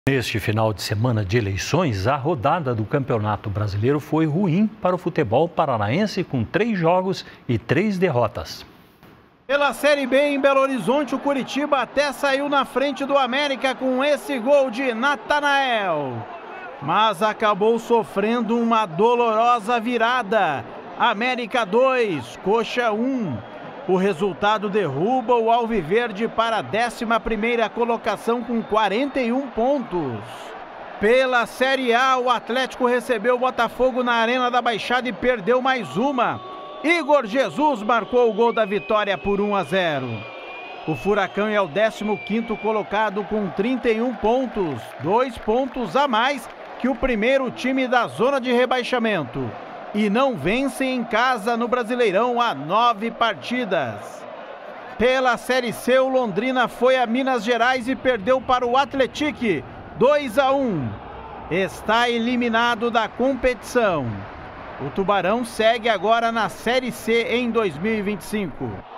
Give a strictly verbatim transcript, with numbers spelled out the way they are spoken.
Neste final de semana de eleições, a rodada do Campeonato Brasileiro foi ruim para o futebol paranaense, com três jogos e três derrotas. Pela Série B em Belo Horizonte, o Curitiba até saiu na frente do América com esse gol de Natanael. Mas acabou sofrendo uma dolorosa virada. América dois, Coxa um. O resultado derruba o Alviverde para a décima primeira colocação com quarenta e um pontos. Pela Série A, o Atlético recebeu o Botafogo na Arena da Baixada e perdeu mais uma. Igor Jesus marcou o gol da vitória por um a zero. O Furacão é o décimo quinto colocado com trinta e um pontos, dois pontos a mais que o primeiro time da zona de rebaixamento. E não vence em casa no Brasileirão há nove partidas. Pela Série C, o Londrina foi a Minas Gerais e perdeu para o Atlético dois a um. Está eliminado da competição. O Tubarão segue agora na Série C em dois mil e vinte e cinco.